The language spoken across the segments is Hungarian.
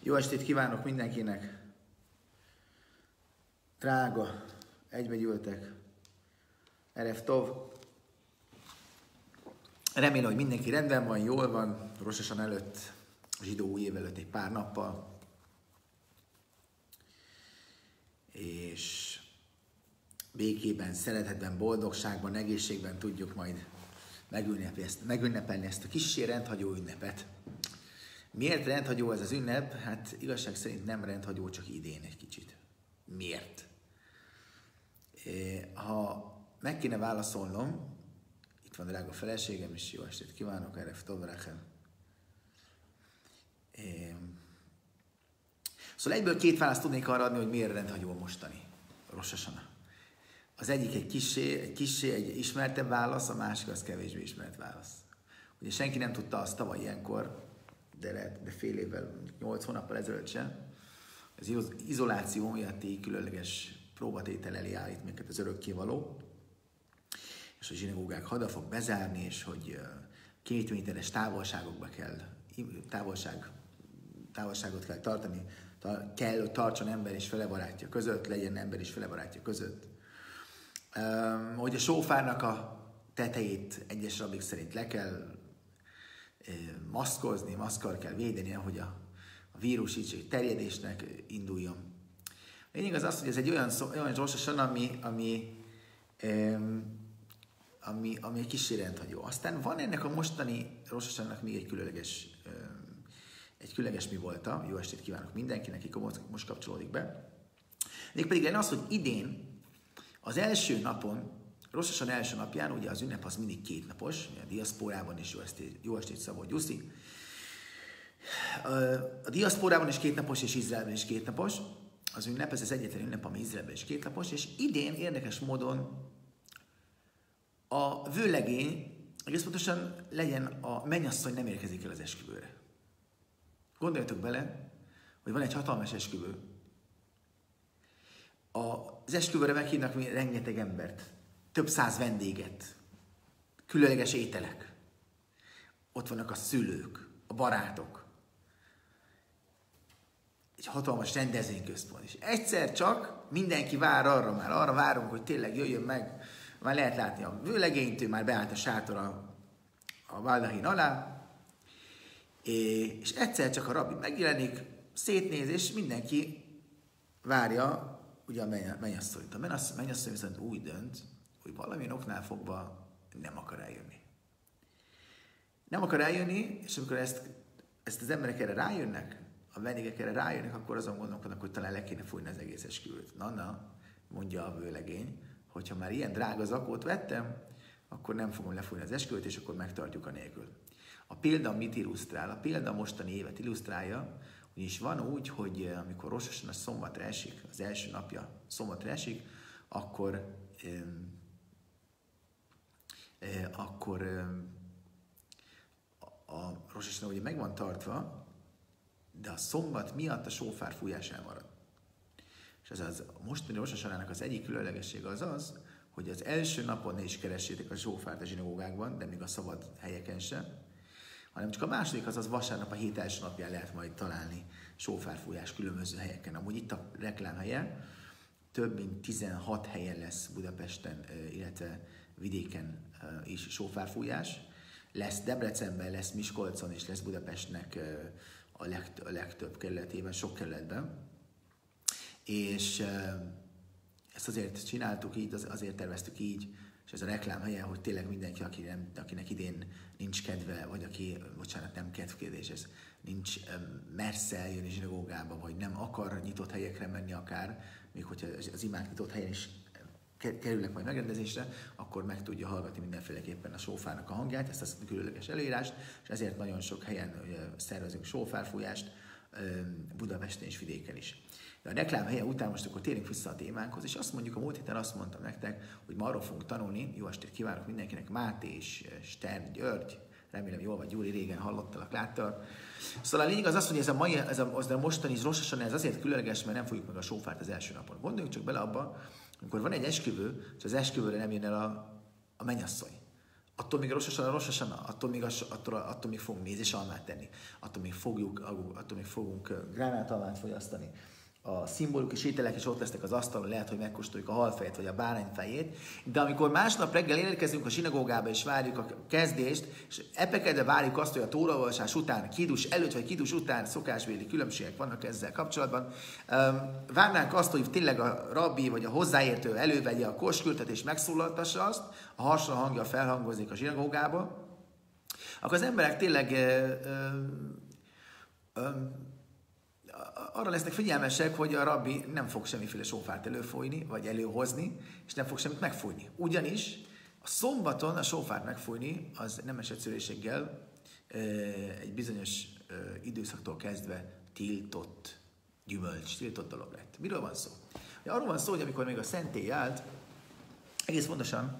Jó estét kívánok mindenkinek! Drága, egybegyűltek, Erev Tov. Remélem, hogy mindenki rendben van, jól van, Rosh Hashanah előtt, zsidó új év előtt egy pár nappal. És békében, szeretetben, boldogságban, egészségben tudjuk majd megünnepelni ezt a kissé rendhagyó ünnepet. Miért rendhagyó ez az ünnep? Hát igazság szerint nem rendhagyó, csak idén egy kicsit. Miért? Ha meg kéne válaszolnom, itt van drága feleségem, és jó estét kívánok, Erev Tov Rachem. Szóval egyből két választ tudnék arra adni, hogy miért rendhagyó mostani Rosh Hashanah. Az egyik egy ismertebb válasz, a másik az kevésbé ismert válasz. Ugye senki nem tudta azt tavaly ilyenkor, de fél évvel, 8 hónappal ezelőtt sem, az izoláció miatti különleges próbatétel elé állít minket az örökkévaló, és a zsinagógák hada fog bezárni, és hogy 2 méteres távolságokba kell, távolságot kell tartani, kell tartson ember és felebarátja között, legyen ember és felebarátja között. Hogy a sófárnak a tetejét egyes rabbik szerint le kell maszkozni, maszkal kell védeni, hogy a vírus így terjedésnek induljon. A lényeg az, hogy ez egy olyan Rosh Hashanah, ami egy kicsi rendhagyó. Aztán van ennek a mostani Rosh Hashanahnak még egy különleges mi volta. Jó estét kívánok mindenkinek, aki most kapcsolódik be. Mégpedig az, hogy idén az első napon, Rosh Hashanah első napján, ugye az ünnep az mindig 2 napos, a diaszpórában is jó estét Szabó Gyuszi. A diaszpórában is 2 napos, és Izraelben is 2 napos. Az ünnep, ez az egyetlen ünnep, ami Izraelben is 2 napos, és idén érdekes módon a vőlegény, egész pontosan legyen a mennyasszony nem érkezik el az esküvőre. Gondoljatok bele, hogy van egy hatalmas esküvő. Az esküvőre meghívnak rengeteg embert, több 100 vendéget, különleges ételek. Ott vannak a szülők, a barátok. Egy hatalmas rendezvényközpont is. Egyszer csak mindenki vár arra várunk, hogy tényleg jöjjön meg. Már lehet látni a vőlegényt, ő már beállt a sátor a baldahin alá, és egyszer csak a rabbi megjelenik, szétnéz, és mindenki várja ugye a mennyasszonyt. A mennyasszony viszont úgy dönt, hogy valamilyen oknál fogva nem akar eljönni. Nem akar eljönni, és amikor ezt az emberek erre rájönnek, a vendégek erre rájönnek, akkor azon gondolkodnak, hogy talán le kéne fújni az egész esküvőt. Na, mondja a vőlegény, hogyha már ilyen drága zakót vettem, akkor nem fogom lefújni az esküvőt, és akkor megtartjuk a nélkül. A példa mit illusztrál? A példa mostani évet illusztrálja, ugyanis van úgy, hogy amikor Rosh Hashanah szombatra esik, az első napja szombatra esik, akkor a Rosh Hashanah ugye meg van tartva, de a szombat miatt a sófár fújás elmarad. És ez a mostani Rosh Hashanahnak az egyik különlegessége az, hogy az első napon ne is keressétek a sófárt a zsinagógákban, de még a szabad helyeken sem, hanem csak a második, azaz vasárnap a hét első napján lehet majd találni sófárfújás különböző helyeken. Amúgy itt a reklámhelye, több mint 16 helyen lesz Budapesten, illetve vidéken is sófárfújás. Lesz Debrecenben, lesz Miskolcon, és lesz Budapestnek a legtöbb kerületében, sok kerületben. És ezt azért csináltuk így, azért terveztük így, és ez a reklámhelye, hogy tényleg mindenki, akinek idén nincs kedve, vagy aki, nem kedvkérdés, ez nincs mersze eljönni zsinagógába, vagy nem akar nyitott helyekre menni akár, még hogyha az imák nyitott helyen is kerülnek majd megrendezésre, akkor meg tudja hallgatni mindenféleképpen a sófárnak a hangját, ezt a különleges előírást, és ezért nagyon sok helyen szervezünk sófárfújást, Budapesten és vidéken is. De a reklámhelye után most akkor térjünk vissza a témánkhoz, és azt mondjuk, a múlt héten azt mondtam nektek, hogy ma arról fogunk tanulni, jó estét kívánok mindenkinek, Máté és Stern György, remélem jól vagy, Gyuri, régen hallottalak, láttal. Szóval a lényeg az, hogy ez a mostani Rosh Hashanah, ez azért különleges, mert nem fogjuk meg a sófárt az első napon. Gondoljunk csak bele abba, amikor van egy esküvő, és az esküvőre nem jön el a mennyasszony, Attól még Rosh Hashanah, attól még fogunk mézesalmát tenni, attól még fogunk gránátalmát fogyasztani. A szimbolikus ételek is ott lesznek az asztalon, lehet, hogy megkóstoljuk a halfejet vagy a bárányfejét, de amikor másnap reggel érkezünk a zsinagógába és várjuk a kezdést, és epekedve várjuk azt, hogy a tóraolvasás után, kidus előtt vagy kidus után szokásbéli különbségek vannak ezzel kapcsolatban, várnánk azt, hogy tényleg a rabbi vagy a hozzáértő elővegye a kóskültet és megszólaltassa azt, a harsona hangja felhangozik a zsinagógába, akkor az emberek tényleg arra lesznek figyelmesek, hogy a rabbi nem fog semmiféle sófárt előfújni, vagy előhozni, és nem fog semmit megfújni. Ugyanis a szombaton a sófárt megfújni, az nemes egyszerűséggel egy bizonyos időszaktól kezdve tiltott gyümölcs, tiltott dolog lett. Miről van szó? Arról van szó, hogy amikor még a szentély állt, egész pontosan,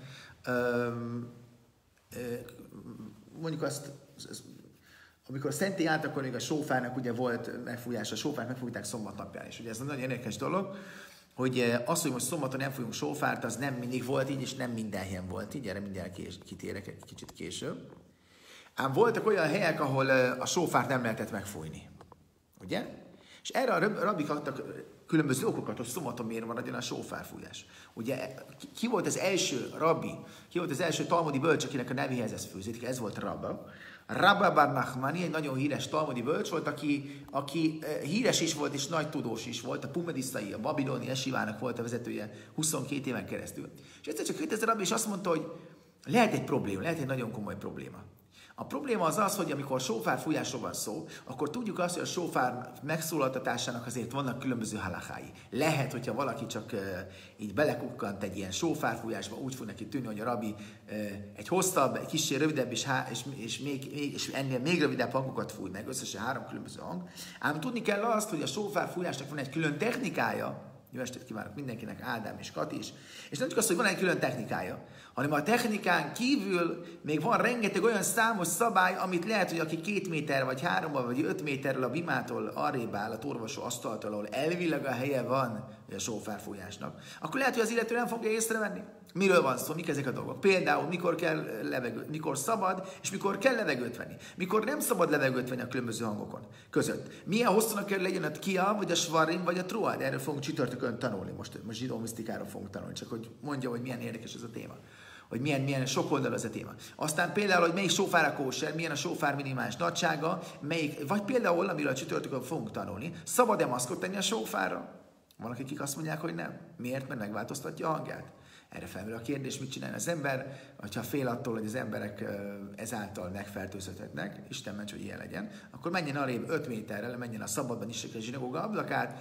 mondjuk azt, amikor a szentély állt, akkor még a sófárnak ugye volt megfújása, a sófárt megfújták szombatnapján is. Ugye ez egy nagyon érdekes dolog, hogy az, hogy most szombaton nem fújunk sófárt, az nem mindig volt így, és nem minden helyen volt így, erre mindjárt kitérek egy kicsit később. Ám voltak olyan helyek, ahol a sófárt nem lehetett megfújni. Ugye? És erre a rabbik adtak különböző okokat, hogy szombaton miért maradjon a sófárfújás. Ugye ki volt az első rabbi, ki volt az első talmudi bölcs, akinek a nevéhez ez fűződik, ez volt Rabba. Rabba bar Nachmani egy nagyon híres talmudi bölcs volt, aki híres is volt és nagy tudós is volt, a pumedisztai, a babiloni esivának volt a vezetője 22 éven keresztül. És egyszer csak jött ez a rabbi, és azt mondta, hogy lehet egy probléma, lehet egy nagyon komoly probléma. A probléma az, hogy amikor sófár fújásról van szó, akkor tudjuk azt, hogy a sófár megszólaltatásának azért vannak különböző halachái. Lehet, hogyha valaki csak így belekukkant egy ilyen sófárfújásba, úgy fog neki tűnni, hogy a rabbi egy hosszabb, egy kicsi rövidebb és ennél még rövidebb hangokat fúj meg, összesen 3 különböző hang. Ám tudni kell azt, hogy a sófárfújásnak van egy külön technikája. Jó estét kívánok mindenkinek, Ádám és Kati is. És nem csak az, hogy van egy külön technikája, hanem a technikán kívül még van rengeteg olyan számos szabály, amit lehet, hogy aki 2 méter, vagy 3 vagy 5 méterrel a bimától arrébb áll, a torvosó asztaltól, ahol elvileg a helye van a sófárfújásnak, akkor lehet, hogy az illető nem fogja észrevenni. Miről van szó? Mik ezek a dolgok? Például mikor szabad, és mikor kell levegőt venni. Mikor nem szabad levegőt venni a különböző hangokon között. Milyen hosszúnak kell legyen a kia, vagy a svarim, vagy a truad. Erről fogunk csütörtökön tanulni. Most zsidó misztikáról fogunk tanulni, csak hogy mondja, hogy milyen érdekes ez a téma. Hogy milyen sok oldal ez a téma. Aztán például, hogy melyik sófár a kóser, milyen a sófár minimális nagysága, vagy például, amiről a csütörtökön fogunk tanulni, szabad-e maszkot tenni a sófárra? Van, akik azt mondják, hogy nem. Miért? Mert megváltoztatja a hangját. Erre felmerül a kérdés, mit csinál az ember, hogyha fél attól, hogy az emberek ezáltal megfertőzhetnek, Isten ments, hogy ilyen legyen, akkor menjen arrébb 5 méterrel, menjen a szabadban is a zsinagóga ablakát,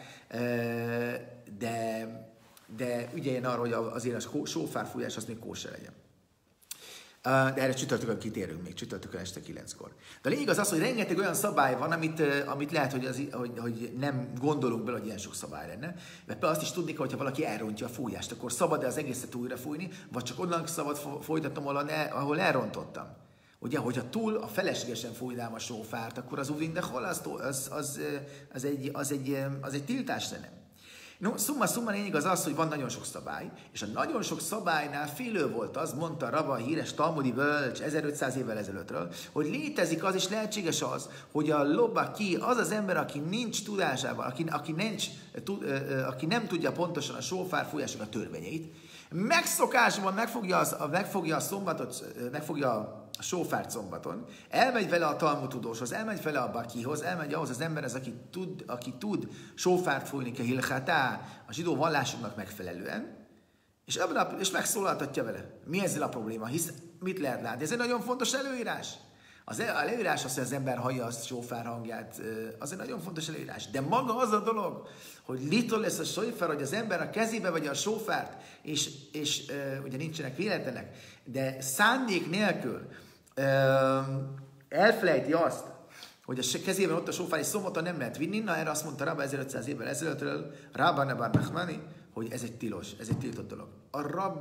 de ügyeljen arra, hogy azért a sófárfújás az még kóser legyen. De erre csütörtökön kitérünk még, csütörtökön este 9-kor. De a lényeg az, hogy rengeteg olyan szabály van, amit lehet, hogy nem gondolunk bele, hogy ilyen sok szabály lenne. Mert például azt is tudni kell, hogyha valaki elrontja a fújást, akkor szabad-e az egészet újra fújni, vagy csak onnan szabad folytatnom, ahol elrontottam. Ugye, hogyha túl a feleslegesen fújnám a sófárt, akkor az uvindehol az egy tiltás lenne. No, szumma lényeg az, hogy van nagyon sok szabály, és a nagyon sok szabálynál félő volt az, mondta Rava, a híres talmudi bölcs 1500 évvel ezelőttről, hogy létezik az, és lehetséges az, hogy a lobaki az az ember, aki nincs tudásával, aki nem tudja pontosan a sófárfújásnak a törvényeit, megszokásban megfogja a sófárt szombaton, elmegy vele a Talmud tudóshoz, elmegy vele a bakihoz, elmegy ahhoz az emberhez, aki tud sófárt fújni a hilchatá, a zsidó vallásoknak megfelelően, és megszólaltatja vele. Mi ezzel a probléma? Hisz mit lehet látni? Ez egy nagyon fontos előírás. A előírás az, hogy az ember hallja a sófár hangját, az egy nagyon fontos előírás. De maga az a dolog, hogy litol lesz a sófár, hogy az ember a kezébe vegye a sófárt, és ugye nincsenek véletlenek, de szándék nélkül elfelejti azt, hogy a kezében ott a sófár, és szombaton nem lehet vinni, na erre azt mondta Rabba 1500 évvel ezelőttről, Rabba bar Nachmani, hogy ez egy tilos, ez egy tiltott dolog. A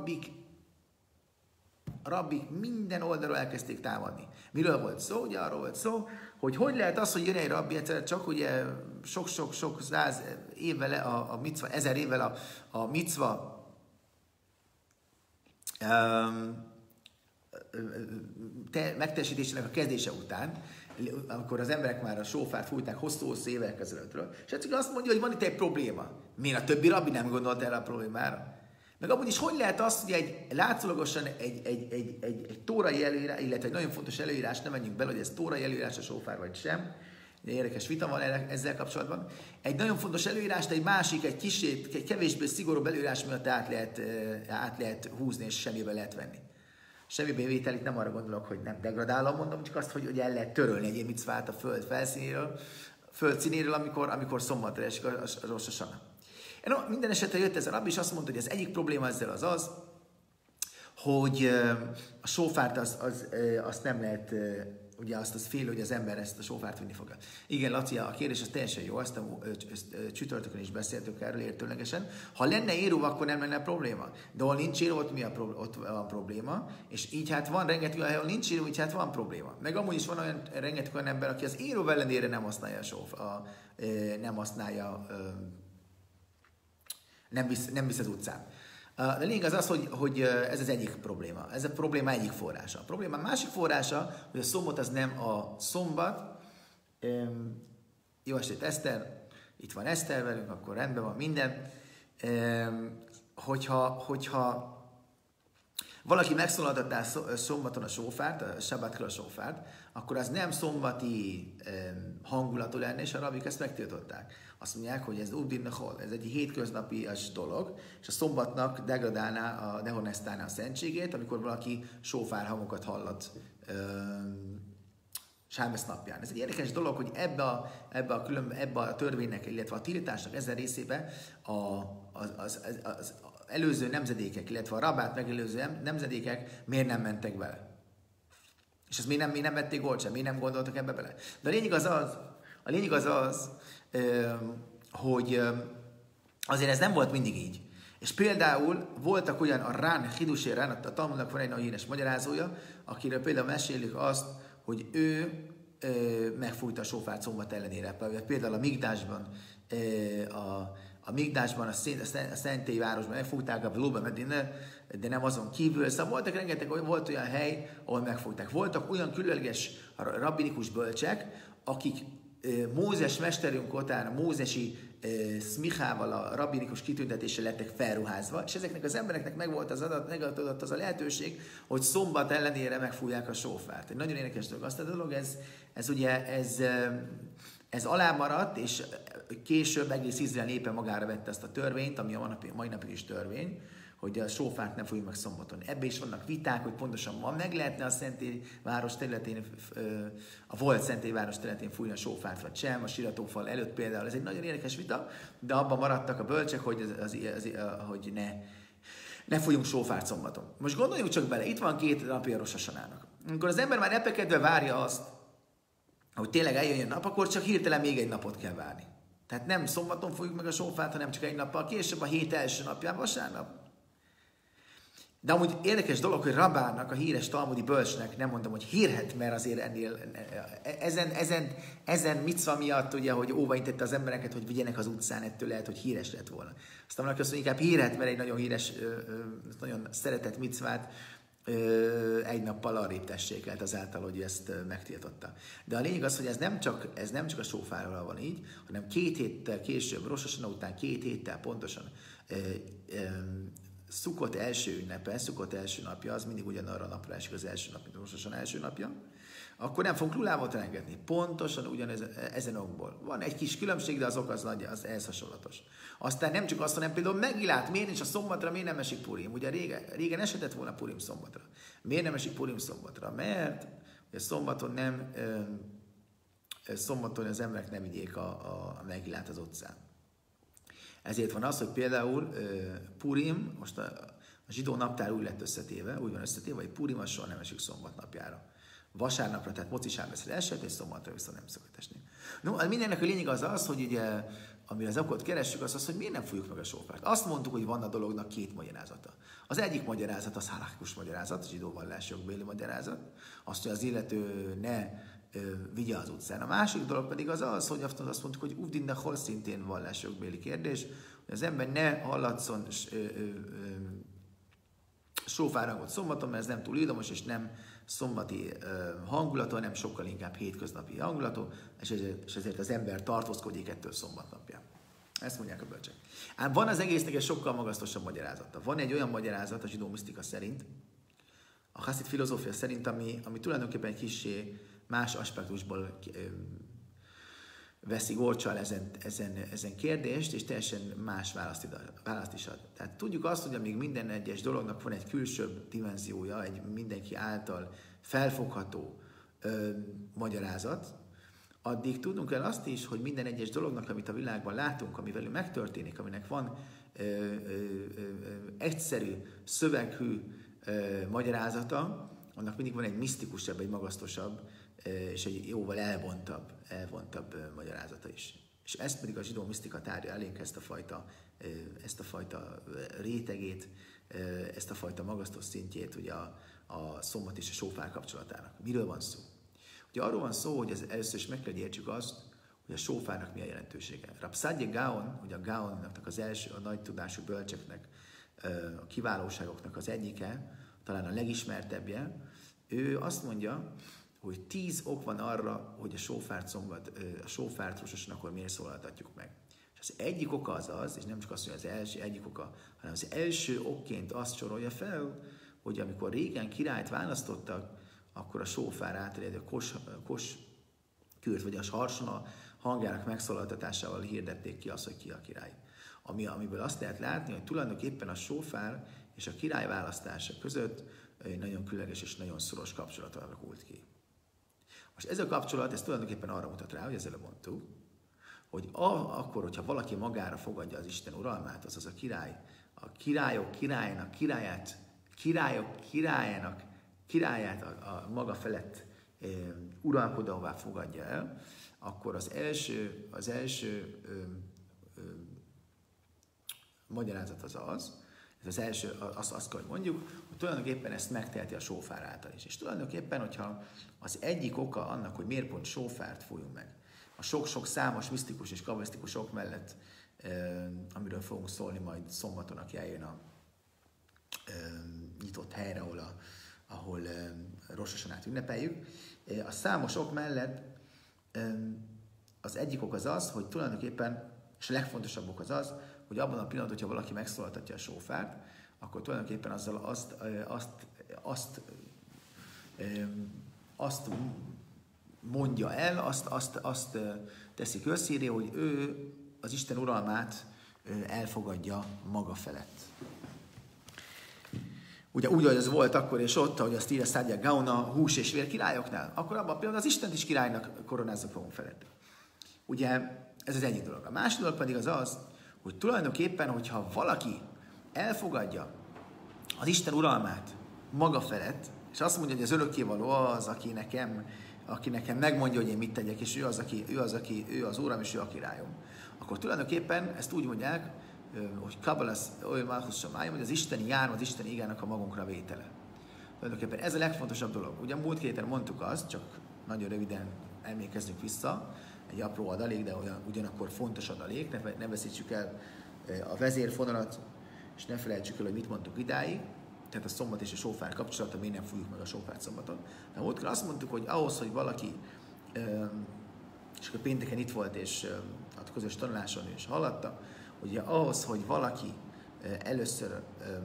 rabbik minden oldalról elkezdték támadni. Miről volt szó? Ugye arról volt szó, hogy lehet az, hogy jön egy rabbi egyszer csak ugye sok 100 évvel a micva, 1000 évvel a micva megtestesítésének a kezdése után, amikor az emberek már a sófárt fújták hosszú évek ezelőttről, és egyszerűen azt mondja, hogy van itt egy probléma. Miért a többi rabbi nem gondolt erre a problémára? Meg abban is, hogy lehet az, hogy egy látszólagosan egy tórai előírás, illetve egy nagyon fontos előírás, nem menjünk bele, hogy ez tórai előírás a sófár vagy sem, érdekes vita van ezzel kapcsolatban. Egy nagyon fontos előírást, egy másik, egy kevésbé szigorúbb előírás miatt át lehet húzni, és semmibe lehet venni. Semmibe vétel, itt nem arra gondolok, hogy nem degradálom, mondom, csak azt, hogy el lehet törölni egy ilyen micvát a föld felszínéről, föld színéről, amikor szombatra esik a Rosh Hashanah. No, minden esetre jött ez a rabbi, és azt mondta, hogy az egyik probléma ezzel az, hogy a sófárt azt nem lehet, ugye azt fél, hogy az ember ezt a sófárt vinni fogja. Igen, Laci, a kérdés az teljesen jó, ezt csütörtökön is beszéltük erről értőlegesen. Ha lenne éró, akkor nem lenne probléma. De ahol nincs éró, ott van probléma, és így hát van rengeteg, ahol nincs éró, így hát van probléma. Meg amúgy is van olyan rengeteg olyan ember, aki az éró ellenére nem használja nem visz az utcán. A lényeg az, hogy ez az egyik probléma. Ez a probléma egyik forrása. A probléma másik forrása, hogy a szombat az nem a szombat. Jó estét, Eszter. Itt van Eszter velünk, akkor rendben van minden. Hogyha valaki megszólaltatná szombaton a sófárt, a sabbatkor a sófárt, akkor az nem szombati hangulatú lenne, és a rabik ezt megtiltották. Azt mondják, hogy ez udin nechol, ez egy hétköznapias dolog, és a szombatnak dehonestálná a szentségét, amikor valaki sófár hangokat hallat sábesz napján. Ez egy érdekes dolog, hogy ebbe a törvénynek, illetve a tiltásnak ezen részébe az előző nemzedékek, illetve a rabát megelőző nemzedékek miért nem mentek bele. És ezt miért nem vették olcsán, miért nem gondoltak ebbe bele. De a lényeg az, hogy azért ez nem volt mindig így. És például voltak olyan, a Rán, Hidusé Rán, a Talmudnak van egy nagyon híres magyarázója, akiről például mesélik azt, hogy ő megfújta a sófárt szombat ellenére. Például a Migdásban, a szentély városban megfújták, a Blóba Medine, de nem azon kívül. Szóval voltak volt olyan hely, ahol megfújták. Voltak olyan különleges rabbinikus bölcsek, akik Mózes mesterünk után, a mózesi szmichával, a rabbinikus kitüntetéssel lettek felruházva, és ezeknek az embereknek megvolt az a lehetőség, hogy szombat ellenére megfújják a sófárt. Egy nagyon érdekes dolog. Azt a dolog, ez alámaradt, és később egész Izrael népe magára vette ezt a törvényt, ami a mai napig is törvény, hogy a sófárt nem fújjuk meg szombaton. Ebben is vannak viták, hogy pontosan meg lehetne a Szentélyváros területén, a volt Szentélyváros területén fújni a sófárt, vagy sem, a siratófal előtt például. Ez egy nagyon érdekes vita, de abban maradtak a bölcsek, hogy ne fújjunk sófárt szombaton. Most gondoljuk csak bele, itt van 2 napja a Rosh Hashanának. Amikor az ember már epekedve várja azt, hogy tényleg eljöjjön nap, akkor csak hirtelen még egy napot kell várni. Tehát nem szombaton fújjuk meg a sófárt, hanem csak egy nappal később, a hét első napján, vasárnap. De amúgy érdekes dolog, hogy Rabának, a híres talmudi bölcsnek, nem mondom, hogy hírhet, mert azért ennél, ezen micva miatt, ugye, hogy óvaintette az embereket, hogy vigyenek az utcán, ettől lehet, hogy híres lett volna. Aztán valaki azt mondja, inkább hírhet, mert egy nagyon híres, nagyon szeretett micvát egy nappal arrébb tessékelt azáltal, hogy ezt megtiltotta. De a lényeg az, hogy ez nem csak a sófárral van így, hanem 2 héttel később, Rosh Hashanah után 2 héttel pontosan Szukot első ünnepe, Szukot első napja, az mindig ugyanarra a napra esik az első nap, mint a Rosh Hashanah első napja, akkor nem fogunk lulávot engedni. Pontosan ezen okból. Van egy kis különbség, de az ok az ehhez hasonlatos. Aztán nem csak azt, hanem például Megilát, miért nincs a szombatra, miért nem esik Purim? Ugye régen esetett volna Purim szombatra. Miért nem esik Purim szombatra? Mert ugye szombaton az emberek nem vigyék a Megilát az utcán. Ezért van az, hogy például Purim, most a zsidó naptár úgy lett összetéve, hogy Purim az soha nem esik szombat napjára. Vasárnapra, tehát moci sábeszre esett, és szombatra viszont nem szokott esni. No, mindennek a lényeg az, hogy ugye, amire az okot keressük, az, hogy miért nem fújjuk meg a sófárt. Azt mondtuk, hogy van a dolognak 2 magyarázata. Az egyik magyarázat az halachikus magyarázat, a zsidó vallási jogbéli magyarázat. Azt, hogy az illető ne vigye az utcán. A másik dolog pedig az, hogy azt mondtuk, hogy udin nechol szintén vallási jogbéli kérdés, hogy az ember ne hallatszon sófárhangot szombaton, mert ez nem túl idomos, és nem szombati hangulatú, hanem sokkal inkább hétköznapi hangulatú, és ezért az ember tartózkodik ettől szombatnapján. Ezt mondják a bölcsek. Ám van az egésznek egy sokkal magasztosabb magyarázata. Van egy olyan magyarázat a zsidó misztika szerint, a haszid filozófia szerint, ami tulajdonképpen egy kissé más aspektusból veszi górcsal ezen kérdést, és teljesen más választ is ad. Tehát tudjuk azt, hogy amíg minden egyes dolognak van egy külsőbb dimenziója, egy mindenki által felfogható magyarázat, addig tudnunk kell azt is, hogy minden egyes dolognak, amit a világban látunk, ami velünk megtörténik, aminek van egyszerű, szöveghű magyarázata, annak mindig van egy misztikusabb, egy magasztosabb, és egy jóval elvontabb magyarázata is. És ezt pedig a zsidó misztika tárja elénk ezt a fajta rétegét, ezt a fajta magasztos szintjét ugye a szombat és a sófár kapcsolatának. Miről van szó? Ugye arról van szó, hogy először is meg kell értsük azt, hogy a sófárnak mi a jelentősége. Rab Saadia Gaon, ugye a Gaonnak az első, a nagy tudású bölcseknek, a kiválóságoknak az egyike, talán a legismertebbje, ő azt mondja, hogy 10 ok van arra, hogy a sófárt Rososon akkor miért szólaltatjuk meg. És az egyik oka az, és nem csak azt mondja az első egyik oka, hanem az első okként azt sorolja fel, hogy amikor régen királyt választottak, akkor a sófár által a koskürt, vagy a harsona hangjának megszólaltatásával hirdették ki azt, hogy ki a király. Amiből azt lehet látni, hogy tulajdonképpen a sófár és a király választása között egy nagyon különleges és nagyon szoros kapcsolat alakult ki. Most ez a kapcsolat, ez tulajdonképpen arra mutat rá, hogy ezzel mondtuk, hogy akkor, hogyha valaki magára fogadja az Isten uralmát, azaz a királyok királyát a maga felett uralkodóvá fogadja el, akkor az első magyarázat ez az első, azt kell, hogy mondjuk, hogy tulajdonképpen ezt megteheti a sófár által is. És tulajdonképpen, hogyha az egyik oka annak, hogy miért pont sófárt fújunk meg, a sok-sok számos misztikus és kabbalisztikus ok mellett, amiről fogunk szólni majd szombaton, aki eljön a nyitott helyre, ahol Rosh Hasanát ünnepeljük. A számos ok mellett az egyik ok az, hogy tulajdonképpen, és a legfontosabb ok az, hogy abban a pillanatban, hogyha valaki megszólaltatja a sófárt, akkor tulajdonképpen azzal azt mondja el, azt teszi közhírré, hogy ő az Isten uralmát elfogadja maga felett. Ugye úgy, hogy ez volt akkor és ott, ahogy azt írja Saadia Gaon a hús és vér királyoknál, akkor abban a pillanatban az Istent is királynak koronázzuk fogunk felett. Ugye ez az egyik dolog. A másik dolog pedig az, hogy tulajdonképpen, hogyha valaki elfogadja az Isten uralmát maga felett, és azt mondja, hogy az örökkévaló az, aki nekem megmondja, hogy én mit tegyek, és ő az Úram, és ő a királyom, akkor tulajdonképpen ezt úgy mondják, hogy Kabbalas olyan Malchus Samályom, hogy az isteni járm, az isteni igának a magunkra vétele. Tulajdonképpen ez a legfontosabb dolog. Ugye múlt héten mondtuk azt, csak nagyon röviden emlékezzünk vissza, egy apró adalék, de ugyanakkor fontos adalék, ne veszítsük el a vezérfonalat, és ne felejtsük el, hogy mit mondtuk idáig, tehát a szombat és a sófár kapcsolata, miért nem fújjuk meg a sófárt szombaton. De múltkor azt mondtuk, hogy ahhoz, hogy valaki, és akkor pénteken itt volt, és a közös tanuláson is hallatta, hogy ahhoz, hogy valaki először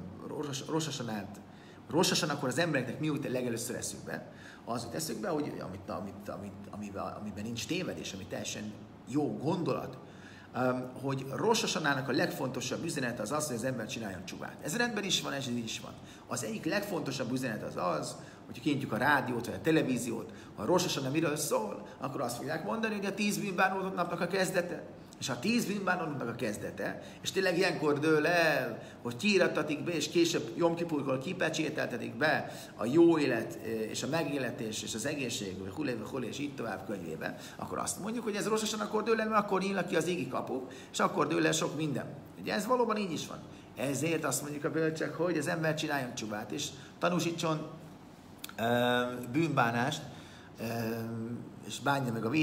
Rosh Hasanát, akkor az embereknek mi jut legelőször eszükbe? Az jut eszükbe, hogy amiben nincs tévedés, ami teljesen jó gondolat, hogy Rosh Hasanának a legfontosabb üzenet az, hogy az ember csináljon csuvát. Ez rendben is van, ez is van. Az egyik legfontosabb üzenet az, hogyha kinyitjuk a rádiót vagy a televíziót, ha Rosh Hasana miről szól, akkor azt fogják mondani, hogy a 10 bűnbánó napnak a kezdete. És ha 10 bűnbánónak a kezdete, és tényleg ilyenkor dől el, hogy kiíratatik be, és később Jom Kipurkor kipecsételtetik be a jó élet, és a megéletés, és az egészség, hulé, és így tovább könyvébe, akkor azt mondjuk, hogy ez Rosh Hasanakor dől el, mert akkor nyílnak ki az égi kapuk, és akkor dől el sok minden. Ugye ez valóban így is van. Ezért azt mondjuk a bölcsek, hogy az ember csináljon csuvát, és tanúsítson bűnbánást, és bánja meg a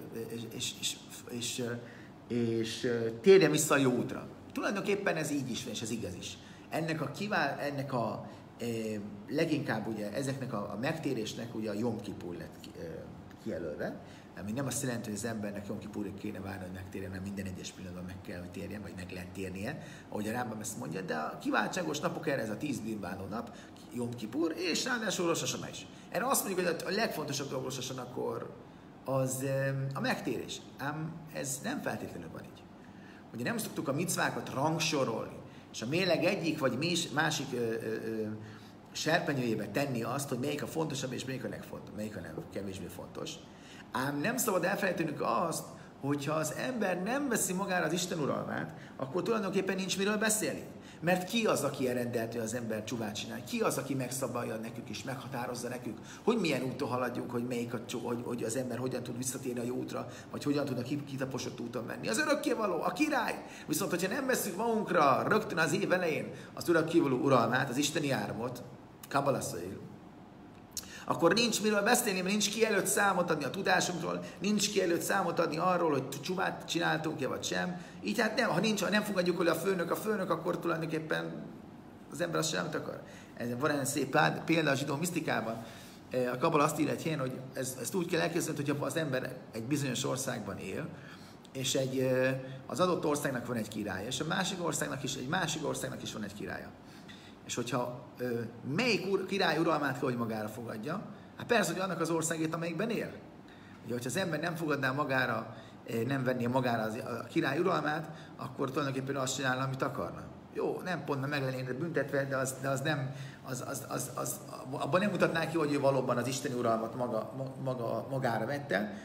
és térjen vissza a jó útra. Tulajdonképpen ez így is van, és ez igaz is. Ennek leginkább ugye ezeknek a megtérésnek ugye a Jom Kipur lett kijelölve, ami nem azt jelenti, hogy az embernek Jom Kipurig kéne várni, hogy megtérjen, hanem minden egyes pillanatban meg kell, hogy térjen, vagy meg lehet térnie, ahogy a Rámbam ezt mondja, de a kiváltságos napok erre ez a 10 bűnbánó nap, Jom Kipur, és ráadásul Rosh Hashanah is. Erre azt mondjuk, hogy a legfontosabb dolog Rosh Hashanahkor az a megtérés. Ám ez nem feltétlenül van így. Ugye nem szoktuk a micvákat rangsorolni, és a mérleg egyik vagy másik serpenyőjébe tenni azt, hogy melyik a fontosabb és melyik a legfontosabb, melyik a kevésbé fontos. Ám nem szabad elfelejtenünk azt, hogyha az ember nem veszi magára az Isten uralmát, akkor tulajdonképpen nincs miről beszélni. Mert ki az, aki elrendelt, hogy az ember csuvát csinál? Ki az, aki megszabálja nekünk és meghatározza nekünk, hogy milyen úton haladjunk, hogy az ember hogyan tud visszatérni a jó útra, vagy hogyan tud a kitaposott úton menni? Az örökkévaló, a király! Viszont, hogyha nem veszünk magunkra rögtön az év elején az örökkévaló uralmát, az isteni áramot, Kabbalah-Szail, akkor nincs miről beszélni, mert nincs ki előtt számot adni a tudásunkról, nincs ki előtt számot adni arról, hogy csuvát csináltunk-e vagy sem. Így hát nem, ha nem fogadjuk, hogy a főnök, akkor tulajdonképpen az ember azt sem akar. Van egy szép példa a zsidó misztikában. A Kabbalah azt írja egy helyen, hogy ezt úgy kell elképzelni, hogyha az ember egy bizonyos országban él, és az adott országnak van egy királya, és a másik országnak is van egy királya. És hogyha melyik király uralmát kell, hogy magára fogadja, hát persze, hogy annak az országét, amelyikben él. Ugye, hogyha az ember nem fogadná magára, nem venné magára a király uralmát, akkor tulajdonképpen azt csinálna, amit akarna. Jó, nem pont meg lennének büntetve, de az nem, abban nem mutatná ki, hogy ő valóban az isteni uralmat magára vette,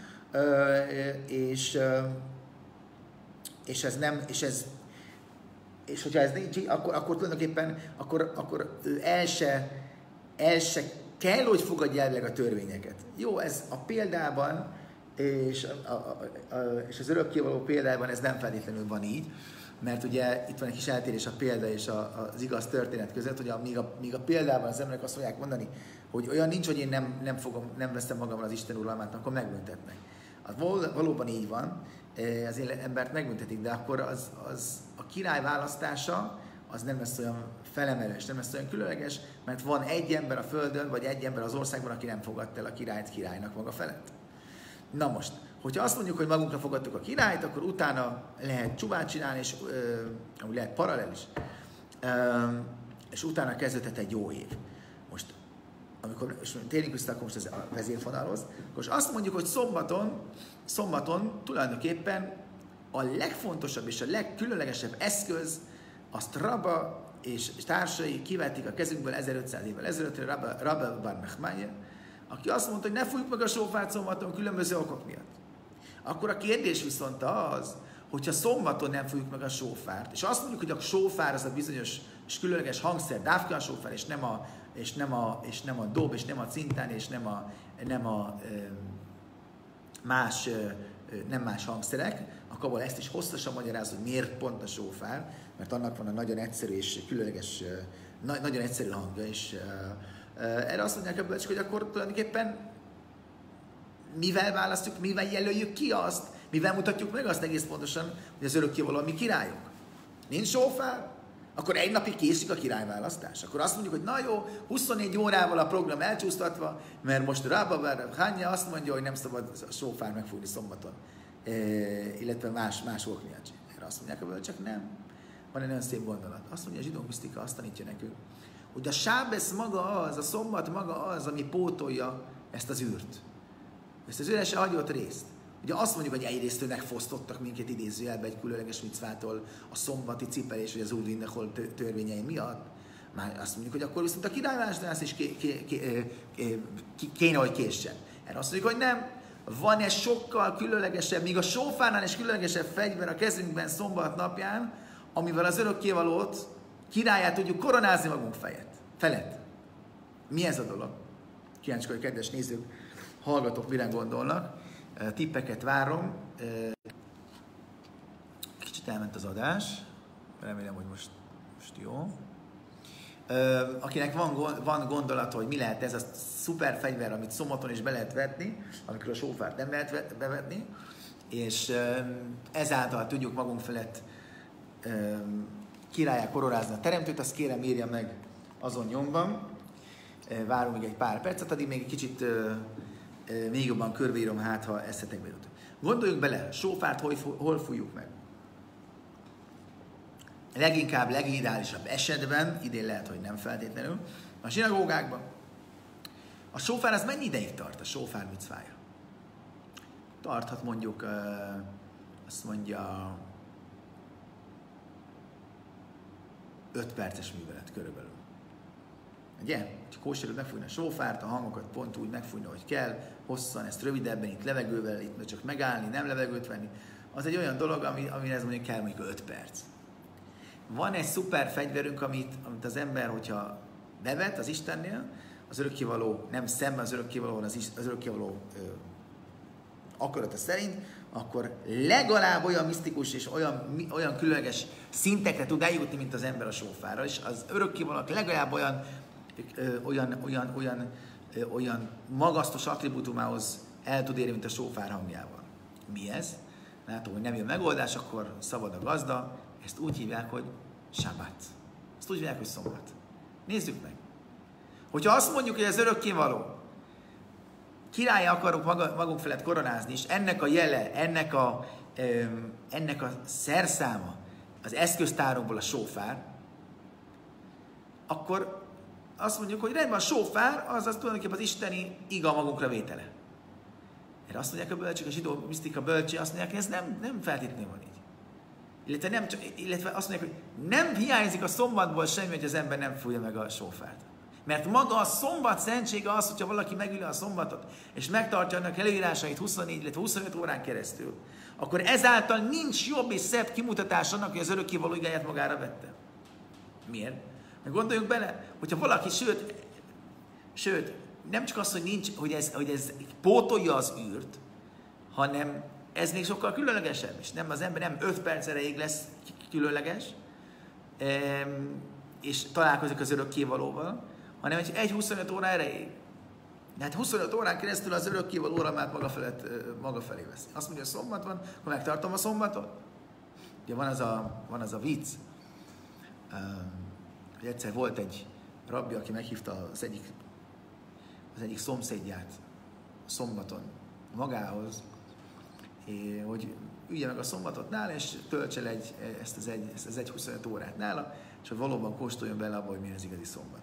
és hogyha ez nincs így, akkor tulajdonképpen akkor ő el se kell, hogy fogadja el a törvényeket. Jó, ez a példában, és az örökkévaló példában ez nem feltétlenül van így, mert ugye itt van egy kis eltérés a példa és az igaz történet között, hogy míg a példában az emberek azt fogják mondani, hogy olyan nincs, hogy én nem veszem magamra az Isten uralmát, akkor megbüntetnek. Valóban így van, az embert megbüntetik, de akkor a király választása az nem lesz olyan felemelős, nem lesz olyan különleges, mert van egy ember a földön, vagy egy ember az országban, aki nem fogadta el a királyt királynak maga felett. Na most, hogyha azt mondjuk, hogy magunkra fogadtuk a királyt, akkor utána lehet csuvát csinálni, és úgy lehet paralel is, és utána kezdődhet egy jó év. Most, amikor térjünk vissza, akkor most ez a vezérfonalhoz, akkor azt mondjuk, hogy szombaton tulajdonképpen a legfontosabb és a legkülönlegesebb eszköz, azt Rabba és társai kivették a kezünkből 1500 évvel ezelőttre, Rabba bar Mechmaye, aki azt mondta, hogy ne fújjuk meg a sófárt szombaton különböző okok miatt. Akkor a kérdés viszont az, hogyha szombaton nem fújjuk meg a sófárt, és azt mondjuk, hogy a sófár az a bizonyos és különleges hangszer, dávka a sófár, és nem a dob, és nem a cintán, és nem más hangszerek, a Kabbalah ezt is hosszasan magyaráz, hogy miért pont a sófár, mert annak van a nagyon egyszerű és különleges, nagyon egyszerű hangja, és erre azt mondják ebből, hogy akkor tulajdonképpen mivel választjuk, mivel jelöljük ki azt, mivel mutatjuk meg azt egész pontosan, hogy az örökkévaló a mi királyunk. Nincs sófár? Akkor egy napig késik a királyválasztás. Akkor azt mondjuk, hogy na jó, 24 órával a program elcsúsztatva, mert most Rabba bar Hanya azt mondja, hogy nem szabad a sófár megfújni szombaton, illetve más ok miatt. Erre azt mondják, hogy csak nem. Van egy nagyon szép gondolat. Azt mondja, a zsidó misztika azt tanítja nekünk, hogy a sábesz maga az, a szombat maga az, ami pótolja ezt az űrt. Ezt az üresen hagyott részt. Ugye azt mondjuk, hogy egyrészt megfosztottak minket idézőjelbe egy különleges micvától a szombati cipelés, vagy az Úr Vindehol törvényei miatt. Már azt mondjuk, hogy akkor viszont a királyválasztás is kéne, hogy késsen. Erre azt mondjuk, hogy nem. Van egy sokkal különlegesebb, míg a sófárnál is különlegesebb fegyver a kezünkben szombat napján, amivel az örökkévalót, királyát tudjuk koronázni magunk felett. Mi ez a dolog? Kíváncsi vagyok, kedves nézők, hallgatók, mire gondolnak. Tippeket várom. Kicsit elment az adás. Remélem, hogy most jó. Akinek van gondolata, hogy mi lehet ez a szuper fegyver, amit szombaton is be lehet vetni, amikor a sófárt nem lehet bevetni, és ezáltal tudjuk magunk felett királyá koronázni a teremtőt, azt kérem írja meg azon nyomban. Várunk még egy pár percet, addig még egy kicsit még jobban körbeírom, hát ha eszetekbe jut. Gondoljunk bele, sófárt hol fújjuk meg? Leginkább, legideálisabb esetben, idén lehet, hogy nem feltétlenül, a zsinagógákban. A sófár az mennyi ideig tart, a sófár micvája? Tarthat mondjuk, azt mondja, 5 perces művelet körülbelül. Ugye? Ha kóserül megfújni a sófárt, a hangokat pont úgy megfújni, hogy kell, hosszan, ezt rövidebben, itt levegővel, itt csak megállni, nem levegőt venni, az egy olyan dolog, amihez mondjuk kell mondjuk 5 perc. Van egy szuper fegyverünk, amit az ember, hogyha bevet az Istennél, az örökkévaló, nem szemben az örökkévalóval, az örökkévaló akarata szerint, akkor legalább olyan misztikus és olyan különleges szintekre tud eljutni, mint az ember a sófára, és az örökkévalónak legalább olyan magasztos attribútumához el tud érni, mint a sófár hangjával. Mi ez? Látom, hogy nem jön megoldás, akkor szabad a gazda. Ezt úgy hívják, hogy sabbat. Ezt úgy hívják, hogy szombat. Nézzük meg. Hogyha azt mondjuk, hogy az örökkévaló királya akarunk magunk felett koronázni, és ennek a jele, ennek a szerszáma, az eszköztárunkból a sófár, akkor azt mondjuk, hogy rendben a sófár, azaz tulajdonképpen az isteni iga magunkra vétele. Erre azt mondják a bölcsök, a zsidó misztika bölcsé, azt mondják, hogy ez nem feltétlenül van így. Illetve azt mondják, hogy nem hiányzik a szombatból semmi, hogy az ember nem fújja meg a sófárt. Mert maga a szombat szentsége az, hogyha valaki megüli a szombatot, és megtartja annak előírásait 24, illetve 25 órán keresztül, akkor ezáltal nincs jobb és szebb kimutatás annak, hogy az örökkévaló igáját magára vette. Miért? Mert gondoljunk bele, hogyha valaki, sőt, nem csak az, hogy nincs, hogy ez pótolja az űrt, hanem ez még sokkal különlegesebb is. Nem, az ember nem 5 perc erejéig lesz különleges, és találkozik az örökkévalóval, hanem egy 25 óra erejéig. Hát 25 órán keresztül az örökkévaló óramát maga felé veszi. Azt mondja, hogy szombat van, akkor megtartom a szombatot. Ugye van az a vicc, hogy egyszer volt egy rabbi, aki meghívta az egyik szomszédját szombaton magához, hogy ülje meg a szombatot nála, és töltse le ezt az egy 25 órát nála, és hogy valóban kóstoljon bele abba, hogy milyen az igazi szombat.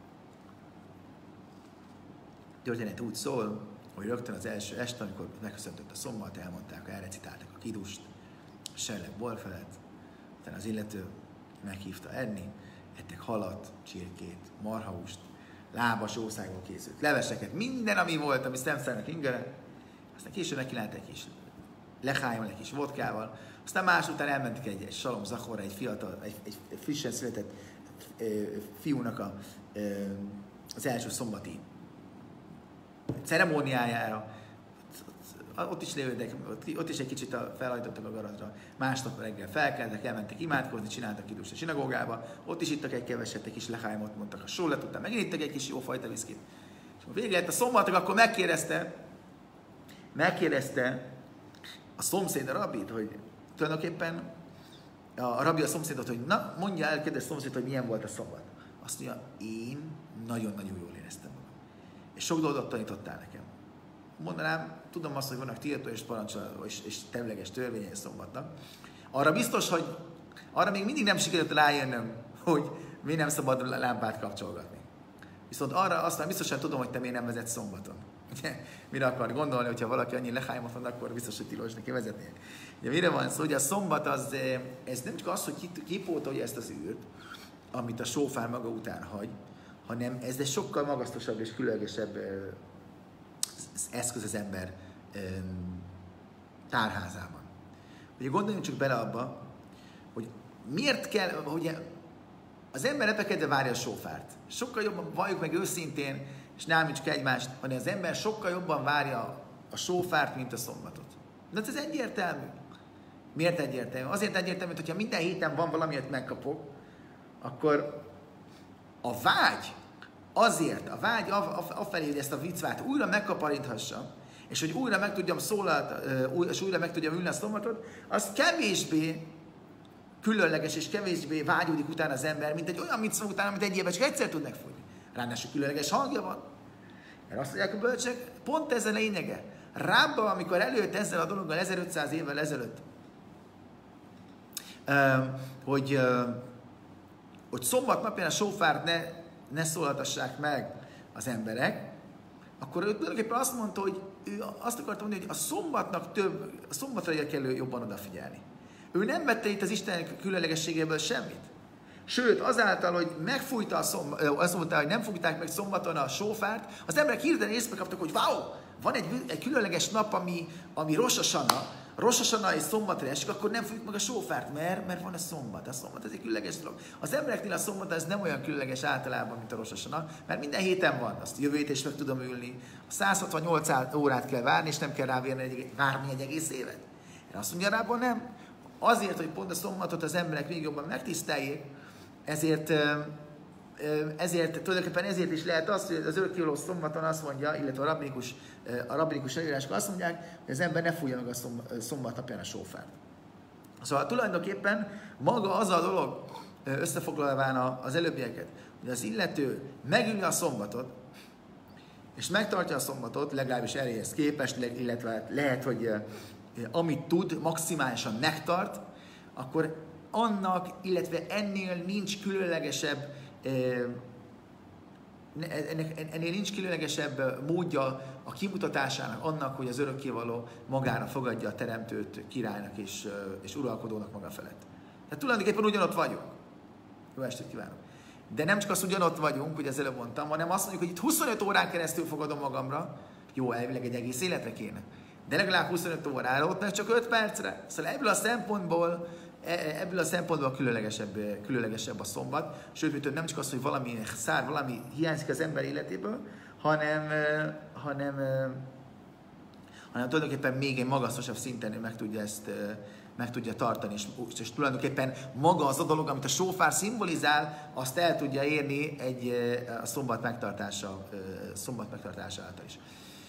Történet úgy szól, hogy rögtön az első este, amikor megköszöntött a szombat, elmondták, elrecitáltak a kidust, a serleg bor felett, utána az illető meghívta enni, ettek halat, csirkét, marhahúst, lábas országból készült leveseket, minden, ami volt, ami szemszernek ingere, aztán később megkínált egy kis lehájmal, egy kis vodkával, aztán más után elmentek egy salom zachorra, egy frissen született fiúnak az első szombati ceremóniájára, ott is lődek, ott is egy kicsit felhajtottak a garadra. Másnap reggel felkeltek, elmentek imádkozni, csináltak kidust a sinagógába, ott is ittak egy keveset, egy kis lehájmot, mondtak a sólet után, megint ittak egy kis jófajta viszkit. És amikor vége lett a szombatok, akkor megkérdezte a szomszéd a rabbit, hogy tulajdonképpen a rabbi a szomszédot, hogy na, mondja el, kérdez szomszéd, hogy milyen volt a szombat. Azt mondja, én nagyon-nagyon jól éreztem magam. És sok dolgot tanítottál nekem. Mondanám, tudom azt, hogy vannak tiltó és parancsoló és temleges törvényei szombatnak. Arra biztos, hogy arra még mindig nem sikerült rájönnöm, hogy miért nem szabad lámpát kapcsolgatni. Viszont arra aztán biztosan tudom, hogy te miért nem vezetsz szombaton. Ugye, mire akar gondolni, hogyha valaki annyi lehájmat van, akkor biztos, hogy tilos neki vezetnie. Ugye mire van szó, hogy a szombat az, ez nem csak az, hogy kipótolja ezt az űrt, amit a sófár maga után hagy, hanem ez egy sokkal magasztosabb és különlegesebb eszköz az ember tárházában. Ugye gondoljunk csak bele abba, hogy miért kell, hogy az ember epekedve várja a sófárt. Sokkal jobban, valljuk meg őszintén, és nem csak egymást, hanem az ember sokkal jobban várja a sófárt, mint a szombatot. De ez egyértelmű. Miért egyértelmű? Azért egyértelmű, hogyha minden héten van valami, amit megkapok, akkor a vágy afelé, hogy ezt a vicvát újra megkaparinthassam, és hogy újra meg tudjam ülni a szombatot, az különleges és kevésbé vágyódik utána az ember, mint egy olyan micva utána, amit egy évben csak egyszer tud megfogni. Ráadásul különleges hangja van. Mert azt mondják a bölcsek, pont ez a lényege. Rábba, amikor előtt ezzel a dologgal 1500 évvel ezelőtt, hogy szombat napján a sófárt ne szólatassák meg az emberek, akkor ő tulajdonképpen azt mondta, hogy ő azt akarta mondani, hogy a szombatra kell jobban odafigyelni. Ő nem vette itt az Isten különlegességéből semmit. Sőt, azáltal, hogy megfújta azt mondta, hogy nem fújták meg szombaton a sófárt, az emberek hirtelen észbe kaptak, hogy wow, van egy különleges nap, ami Rosh Hashanah és szombatra esik, akkor nem fújjuk meg a sófárt, mert van a szombat. A szombat ez egy különleges dolog. Az embereknél a szombat ez nem olyan különleges általában, mint a Rosh Hashanah, mert minden héten van, azt jövő hét is meg tudom ülni. 168 órát kell várni, és nem kell várni egy egész évet. Én azt mondja, Rábban nem. Azért, hogy pont a szombatot az emberek még jobban megtiszteljék, ezért tulajdonképpen ezért is lehet az, hogy az örökkévaló szombaton azt mondja, illetve a rabbinikus előírások azt mondják, hogy az ember ne fújja meg a szombat napján a sófárt. Szóval tulajdonképpen maga az a dolog, összefoglalván az előbbieket, hogy az illető megüli a szombatot, és megtartja a szombatot, legalábbis eréhez képest, illetve lehet, hogy amit tud, maximálisan megtart, akkor annak, illetve ennél nincs különlegesebb módja a kimutatásának annak, hogy az örökkévaló magára fogadja a teremtőt királynak és uralkodónak maga felett. Tehát tulajdonképpen ugyanott vagyunk. Jó estét kívánok! De nem csak azt ugyanott vagyunk, hogy az előbb mondtam, hanem azt mondjuk, hogy itt 25 órán keresztül fogadom magamra, jó, elvileg egy egész életre kéne, de legalább 25 órára, ott meg csak 5 percre. Szóval ebből a szempontból különlegesebb a szombat. Sőt, nem csak az, hogy valami hiányzik az ember életéből, hanem tulajdonképpen még egy magasztosabb szinten meg tudja tartani, és tulajdonképpen maga az a dolog, amit a sófár szimbolizál, azt el tudja érni a szombat megtartása által is.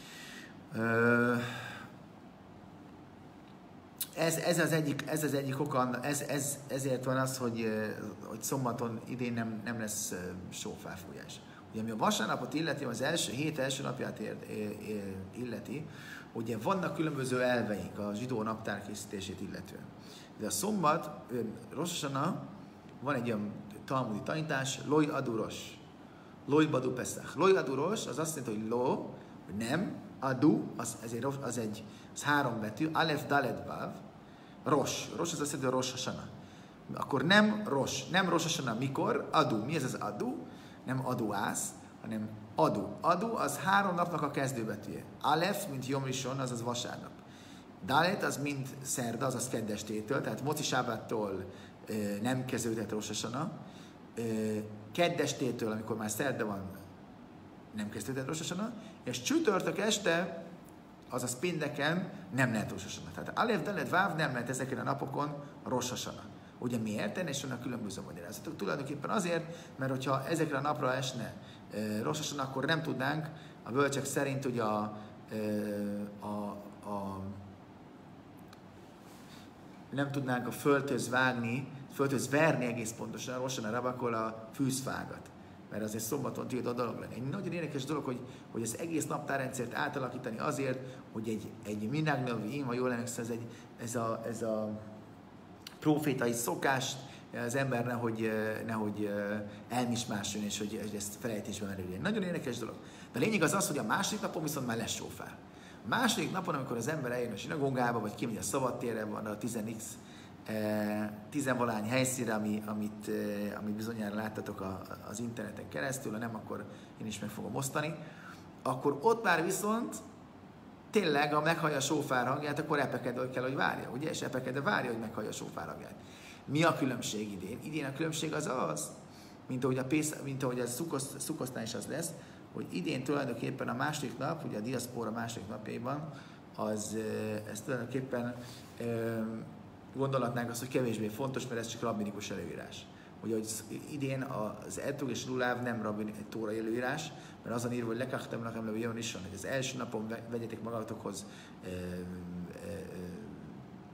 Ez az egyik oka, ezért van az, hogy szombaton idén nem lesz sófárfújás. Ugye ami a vasárnapot illeti, az hét első napját illeti, ugye vannak különböző elveink a zsidó naptár készítését illetően. De a szombat, Rosh Hashanah, van egy olyan talmudi tanítás, Loi Aduros, Loi Badu Pesach. Loi Aduros, az azt jelenti, hogy lo, nem, Adu, az 3 betű, Alef Daled Vav, Rosh. Rosh az azt jelenti, hogy Rosh Hashanah. Akkor nem Rosh Hashanah, mikor? Adu. Mi ez az Adu? Nem aduász, hanem adu. Adu az 3 napnak a kezdőbetűje. Alef, mint Yom Rishon, azaz vasárnap. Dalet, az mind szerda, azaz keddestétől, tehát Moci Sábattól nem kezdődhet Rosh Hashanah. Keddestétől, amikor már szerda van, nem kezdődhet Rosh Hashanah. És csütörtök este, azaz pénteken nem lehet Rosh Hashanah. Tehát Alef, Dalet, Váv nem lehet ezeken a napokon Rosh Hashanah. Ugye miért? Ennél is vannak különböző magyarázatok. Tulajdonképpen azért, mert hogyha ezekre a napra esne Rosh Hashanah, akkor nem tudnánk a bölcsek szerint ugye nem tudnánk a földhöz verni egész pontosan Rosh Hashanah rabakol a fűzfágat. Mert azért szombaton tiltott dolog lenne. Egy nagyon érdekes dolog, hogy az egész naptárrendszert átalakítani azért, hogy egy minagnavi, ha jól emlékszem, ez a profétai szokást az ember nehogy elmismásoljon, és hogy ezt felejtésbe merüljön. Nagyon érdekes dolog. De a lényeg az, hogy a második napon viszont már lesz sófár. A második napon, amikor az ember eljön a sinagógába, vagy kimegy a szabadtérre, van a 10-valány helyszínre, amit bizonyára láttatok az interneten keresztül, ha nem, akkor én is meg fogom osztani, akkor ott már viszont tényleg, ha meghallja a sófár hangját, akkor epekedve kell, hogy várja, ugye? És epekedve várja, hogy meghallja a sófár hangját. Mi a különbség idén? Idén a különbség az, mint ahogy a Szukosznál is az lesz, hogy idén tulajdonképpen a második nap, ugye a diaszpóra második napjaiban, ez tulajdonképpen gondolhatnánk azt, hogy kevésbé fontos, mert ez csak rabbinikus előírás. Ugye, hogy idén az Etug és Luláv nem rabbinikus tóra előírás, mert azon írva, hogy lekachtem nekem le jön is, hogy az első napon vegyetek magatokhoz a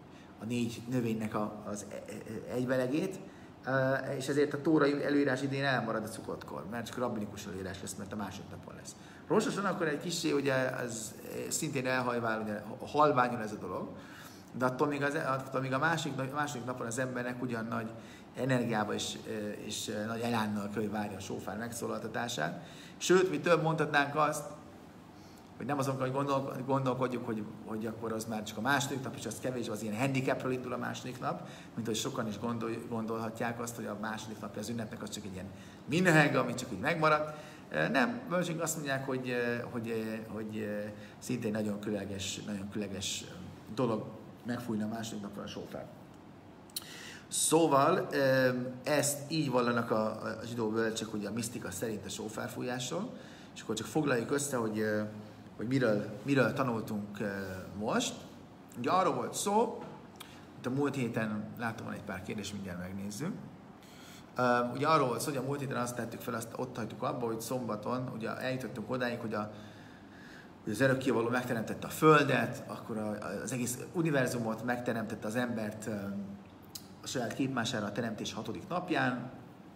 négy növénynek az egyvelegét, és ezért a tóra előírás idén elmarad a Szukotkor, mert csak rabbinikus előírás lesz, mert a második napon lesz. Rosh Hashanah akkor egy kissé, ugye, az szintén elhajvál, ugye, halványul ez a dolog, de attól még a második napon az embernek ugyan nagy energiába és nagy elánnal kell, hogy várja a sófár megszólaltatását. Sőt, mi több mondhatnánk azt, hogy nem azon, hogy gondolkodjuk, hogy akkor az már csak a második nap, és az kevés, az ilyen handicapről indul a második nap, mint hogy sokan is gondolhatják azt, hogy a második napja az ünnepnek az csak egy ilyen minheg, ami csak így megmarad. Nem, bölcsünk azt mondják, hogy szintén nagyon különleges dolog megfújni a második napra a sófár. Szóval ezt így vallanak a zsidó bölcsek, hogy a misztika szerint a sófárfújásról, és akkor csak foglaljuk össze, hogy miről tanultunk most. Ugye arról volt szó, hogy a múlt héten, látom, van egy pár kérdés, mindjárt megnézzük. Ugye arról volt szó, hogy a múlt héten azt tettük fel, azt ott hagytuk abba, hogy szombaton ugye eljutottunk odáig, hogy az örökkévaló megteremtette a Földet, akkor az egész univerzumot megteremtette az embert a saját képmására a teremtés 6. napján,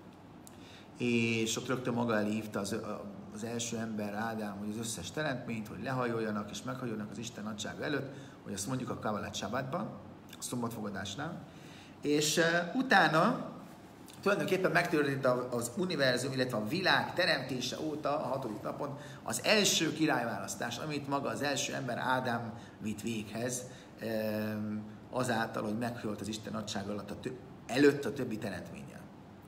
és ott rögtön maga elé hívta az első ember, Ádám, hogy az összes teremtményt, hogy lehajoljanak és meghajoljanak az Isten nagysága előtt, hogy azt mondjuk a Kabbalat Sábátban, a szombatfogadásnál. És utána tulajdonképpen megtörtént az univerzum, illetve a világ teremtése óta, a 6. napon az első királyválasztás, amit maga az első ember, Ádám vitt véghez, azáltal, hogy meghajult az Isten nagysága előtt a többi teremtménnyel.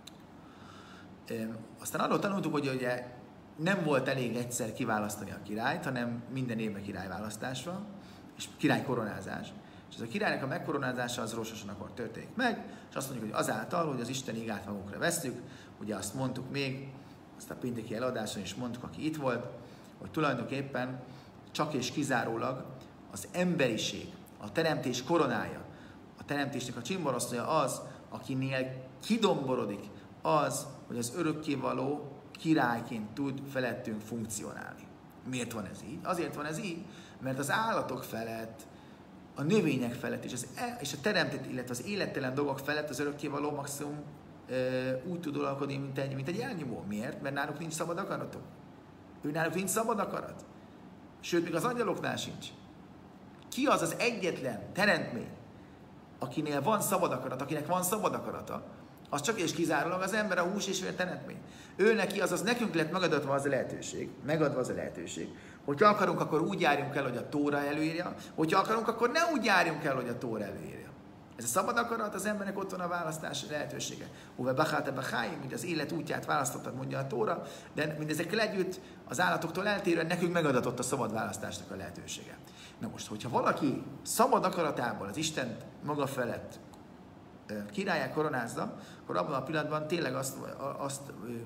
Aztán arról tanultuk, hogy ugye nem volt elég egyszer kiválasztani a királyt, hanem minden évben királyválasztás van, és királykoronázás. És ez a királynak a megkoronázása az Rosh Hashanahkor történik meg, és azt mondjuk, hogy azáltal, hogy az Isten igát magunkra vesszük, ugye azt mondtuk még, azt a pénteki eladáson is mondtuk, aki itt volt, hogy tulajdonképpen csak és kizárólag az emberiség, a teremtés koronája, a teremtésnek a csimborasztalja az, akinél kidomborodik az, hogy az örökkévaló királyként tud felettünk funkcionálni. Miért van ez így? Azért van ez így, mert az állatok felett, a növények felett és a teremtett, illetve az élettelen dolgok felett az örökkévaló maximum úgy tud uralkodni, mint egy elnyomó. Miért? Mert náluk nincs szabad akaratok. Náluk nincs szabad akarat. Sőt, még az angyaloknál sincs. Ki az az egyetlen teremtmény, akinél van szabad akarat, akinek van szabad akarata, az csak és kizárólag az ember, a hús és vér teremtmény. Ő neki, azaz nekünk lett megadva az a lehetőség, hogyha akarunk, akkor úgy járjunk el, hogy a Tóra előírja, hogyha akarunk, akkor ne úgy járjunk el, hogy a Tóra előírja. Ez a szabad akarat, az embernek ott van a választási lehetősége. Uve bachálta bacháim, mint az élet útját választottad, mondja a Tóra, de mindezekkel együtt az állatoktól eltérően nekünk megadatott a szabad választásnak a lehetősége. Na most, hogyha valaki szabad akaratából az Isten maga felett királyá koronázza, akkor abban a pillanatban tényleg azt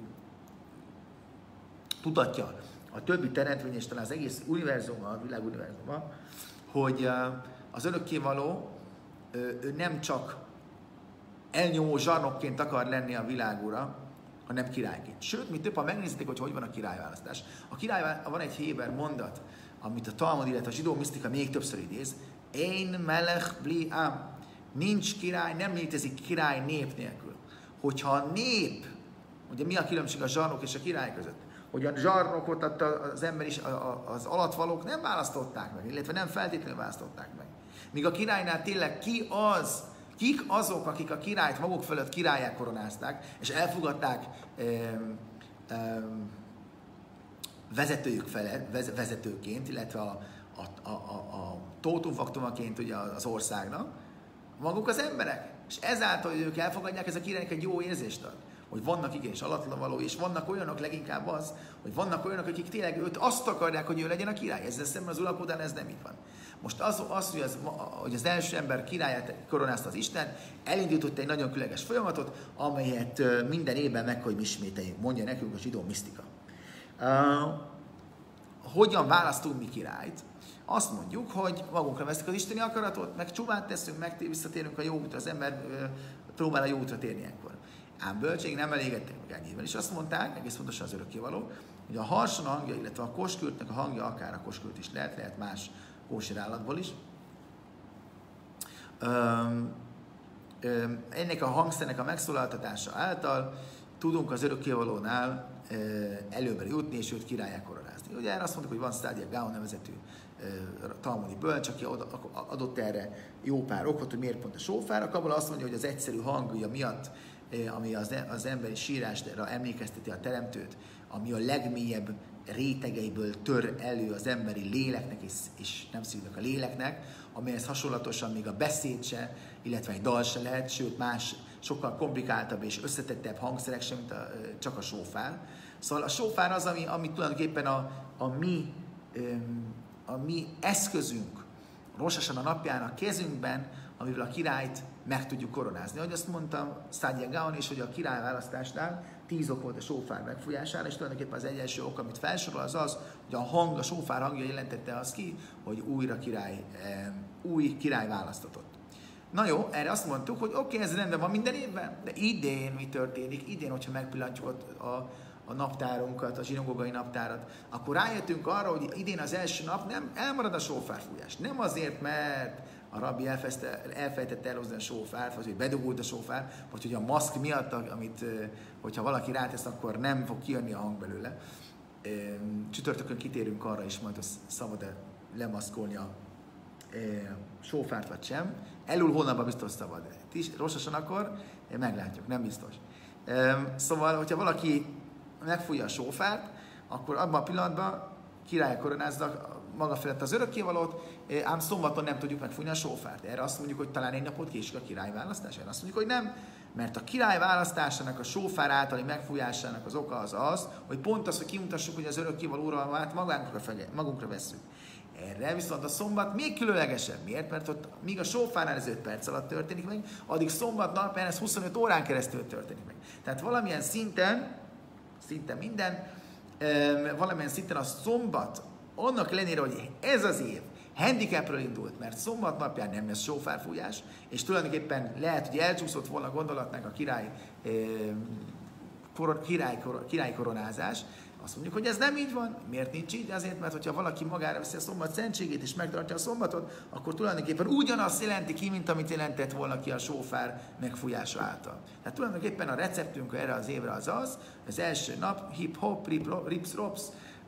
tudatja a többi teremtmény, és talán az egész univerzumban, a világ univerzumban, hogy az örökkévaló ő nem csak elnyomó zsarnokként akar lenni a világura, hanem királyként. Sőt, mi több, ha megnézitek, hogy van a királyválasztás. Van egy héber mondat, amit a Talmud, illetve a zsidó misztika még többször idéz. Ein melech bli am. Nincs király, nem létezik király nép nélkül. Hogyha a nép, ugye mi a különbség a zsarnok és a király között? Hogy a zsarnokot az ember is, az alattvalók nem választották meg, illetve nem feltétlenül választották meg. Míg a királynál tényleg kik azok, akik a királyt maguk fölött királyá koronázták, és elfogadták vezetőjük felett, vezetőként, illetve a tótumfaktumaként ugye az országnak, maguk az emberek. És ezáltal, hogy ők elfogadják, ez a királynak egy jó érzést ad. Hogy vannak igenis alatlavaló, és vannak olyanok, leginkább az, hogy vannak olyanok, akik tényleg őt azt akarják, hogy ő legyen a király. Ezzel szemben az uralkodán ez nem így van. Most hogy az első ember királyát koronázta az Isten, elindított egy nagyon különleges folyamatot, amelyet minden évben meg, hogy ismételjünk, mondja nekünk a zsidó misztika. Hogyan választunk mi királyt? Azt mondjuk, hogy magunkra veszük az isteni akaratot, meg csúvát teszünk, meg visszatérünk a jó útra, az ember próbál a jó útra térni ilyenkor. Ám bölcség nem elégedtek meg ennyivel. És azt mondták, egész pontosan az örökkévaló, hogy a harson hangja, illetve a koskürtnek a hangja, akár a koskürt is lehet más kóser állatból is. Ennek a hangszernek a megszólaltatása által tudunk az örökkévalónál előbbre jutni, és őt királlyá koronázni. Ugye erre azt mondjuk, hogy van Szádia Gaon nevezetű talmudi bölcs, aki adott erre jó pár okot, hogy miért pont a sófár. A Kabala azt mondja, hogy az egyszerű hangja miatt, ami az emberi sírásra emlékezteti a teremtőt, ami a legmélyebb rétegeiből tör elő az emberi léleknek és nem szívnek a léleknek, amelyhez hasonlatosan még a beszéd se, illetve egy dal se lehet, sőt más, sokkal komplikáltabb és összetettebb hangszerek sem, mint csak a sófár. Szóval a sófár az, ami tulajdonképpen a mi eszközünk, Rosh Hashanah napján a kezünkben, amivel a királyt meg tudjuk koronázni. Ahogy azt mondtam Szádia Gaon is, hogy a királyválasztásnál 10 ok volt a sófár megfújására, és tulajdonképpen az egyensúly ok, amit felsorol, az az, hogy a sófár hangja jelentette azt ki, hogy új király választatott. Na jó, erre azt mondtuk, hogy oké, ez rendben van minden évben, de idén mi történik? Idén, hogyha megpillantjuk a naptárunkat, a zsinagógai naptárat, akkor rájöttünk arra, hogy idén az első nap nem elmarad a sófárfújás. Nem azért, mert a rabbi elfelejtette elhozni a sófárt, vagy hogy bedugult a sófár, vagy hogy a maszk miatt, amit, hogyha valaki rátesz, akkor nem fog kijönni a hang belőle. Csütörtökön kitérünk arra is, majd szabad-e lemaszkolni a sófárt, vagy sem. Elul hónapban biztos szabad. Rosh Hashanah-kor meglátjuk, nem biztos. Szóval, hogyha valaki megfújja a sófárt, akkor abban a pillanatban királyok koronáznak maga felett az örökkévalót, ám szombaton nem tudjuk megfújni a sófárt. Erre azt mondjuk, hogy talán egy napot késik a királyválasztás. Erre azt mondjuk, hogy nem, mert a király választásának, a sófár általi megfújásának az oka az, hogy pont az, hogy kimutassuk, hogy az örökkévaló uralmát magunkra vesszük. Erre viszont a szombat még különlegesebb. Miért? Mert ott míg a sófárnál ez 5 perc alatt történik meg, addig szombat napján ez 25 órán keresztül történik meg. Tehát valamilyen szinten, valamilyen szinten a szombat, annak ellenére, hogy ez az év handicapről indult, mert szombat napján nem lesz sófárfújás, és tulajdonképpen lehet, hogy elcsúszott volna gondolatnak a király koronázás. Azt mondjuk, hogy ez nem így van. Miért nincs így? Azért, mert hogyha valaki magára veszi a szombat szentségét és megtartja a szombatot, akkor tulajdonképpen ugyanazt jelenti ki, mint amit jelentett volna ki a sófár megfújása által. Tehát tulajdonképpen a receptünk erre az évre az első nap, hip-hop, rips-rops,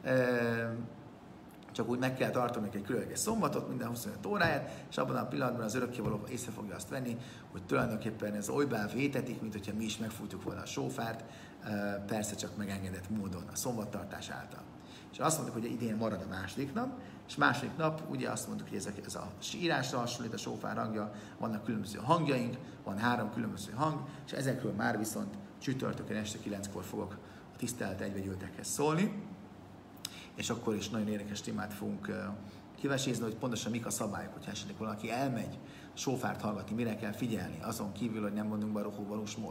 csak úgy meg kell tartani egy különleges szombatot, minden 25 óráját, és abban a pillanatban az örökkévaló észre fogja azt venni, hogy tulajdonképpen ez olybá vétetik, mint hogyha mi is megfújtuk volna a sófárt, persze csak megengedett módon a szombattartás által. És azt mondtuk, hogy idén marad a második nap, és második nap ugye azt mondtuk, hogy ez a írásra hasonlít a sófár hangja, vannak különböző hangjaink, van 3 különböző hang, és ezekről már viszont csütörtökön este 9-kor fogok a tisztelt egyvegyültekhez szólni, és akkor is nagyon érdekes témát fogunk kivesézni, hogy pontosan mik a szabályok, hogyha esetleg valaki elmegy sófárt hallgatni, mire kell figyelni, azon kívül, hogy nem mondunk baruchú valós mód.